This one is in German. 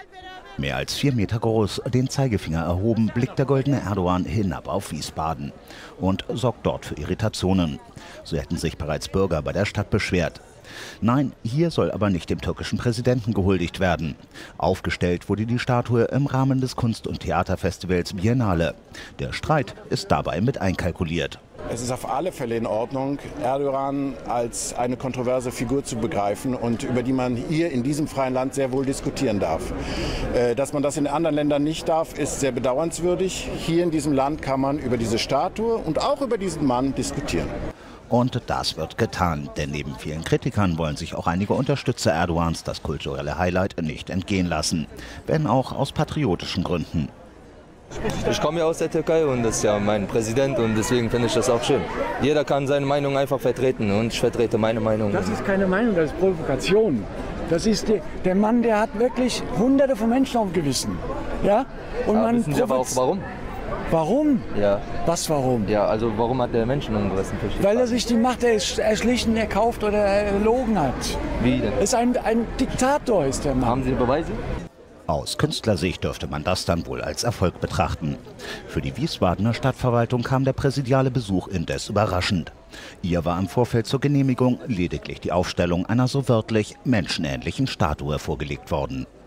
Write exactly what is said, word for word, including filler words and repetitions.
Mehr als vier Meter groß, den Zeigefinger erhoben, blickt der goldene Erdogan hinab auf Wiesbaden und sorgt dort für Irritationen. So hätten sich bereits Bürger bei der Stadt beschwert. Nein, hier soll aber nicht dem türkischen Präsidenten gehuldigt werden. Aufgestellt wurde die Statue im Rahmen des Kunst- und Theaterfestivals Biennale. Der Streit ist dabei mit einkalkuliert. Es ist auf alle Fälle in Ordnung, Erdogan als eine kontroverse Figur zu begreifen und über die man hier in diesem freien Land sehr wohl diskutieren darf. Dass man das in anderen Ländern nicht darf, ist sehr bedauernswürdig. Hier in diesem Land kann man über diese Statue und auch über diesen Mann diskutieren. Und das wird getan, denn neben vielen Kritikern wollen sich auch einige Unterstützer Erdogans das kulturelle Highlight nicht entgehen lassen, wenn auch aus patriotischen Gründen. Ich komme ja aus der Türkei und das ist ja mein Präsident und deswegen finde ich das auch schön. Jeder kann seine Meinung einfach vertreten und ich vertrete meine Meinung. Das ist keine Meinung, das ist Provokation. Das ist die, der Mann, der hat wirklich Hunderte von Menschen auf dem Gewissen. Ja? Und ja, man wissen Sie aber auch warum? Warum? Ja. Was warum? Ja, also warum hat der Menschen umgerissen? Weil er sich die Macht erschlichen, erkauft oder erlogen hat. Wie denn? Ist ein, ein Diktator ist der Mann. Haben Sie Beweise? Aus Künstlersicht dürfte man das dann wohl als Erfolg betrachten. Für die Wiesbadener Stadtverwaltung kam der präsidiale Besuch indes überraschend. Ihr war im Vorfeld zur Genehmigung lediglich die Aufstellung einer so wörtlich menschenähnlichen Statue vorgelegt worden.